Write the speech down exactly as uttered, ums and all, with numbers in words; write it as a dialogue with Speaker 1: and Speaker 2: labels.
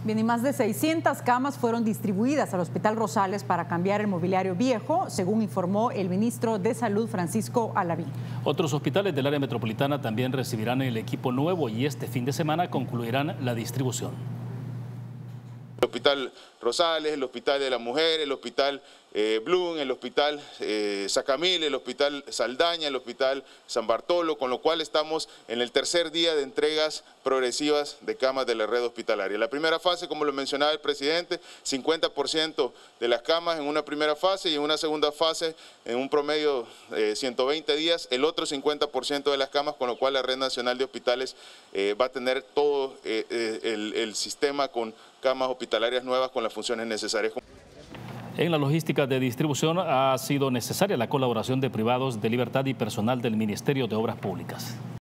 Speaker 1: Bien, y más de seiscientas camas fueron distribuidas al Hospital Rosales para cambiar el mobiliario viejo, según informó el ministro de Salud, Francisco Alaví.
Speaker 2: Otros hospitales del área metropolitana también recibirán el equipo nuevo y este fin de semana concluirán la distribución.
Speaker 3: El Hospital Rosales, el Hospital de la Mujer, el Hospital eh, Blum, el Hospital eh, Sacamil, el Hospital Saldaña, el Hospital San Bartolo, con lo cual estamos en el tercer día de entregas progresivas de camas de la red hospitalaria. La primera fase, como lo mencionaba el presidente, cincuenta por ciento de las camas en una primera fase y en una segunda fase, en un promedio de eh, ciento veinte días, el otro cincuenta por ciento de las camas, con lo cual la Red Nacional de Hospitales eh, va a tener todo eh, eh, el, el sistema con camas hospitalarias nuevas con las funciones necesarias.
Speaker 2: En la logística de distribución ha sido necesaria la colaboración de privados de libertad y personal del Ministerio de Obras Públicas.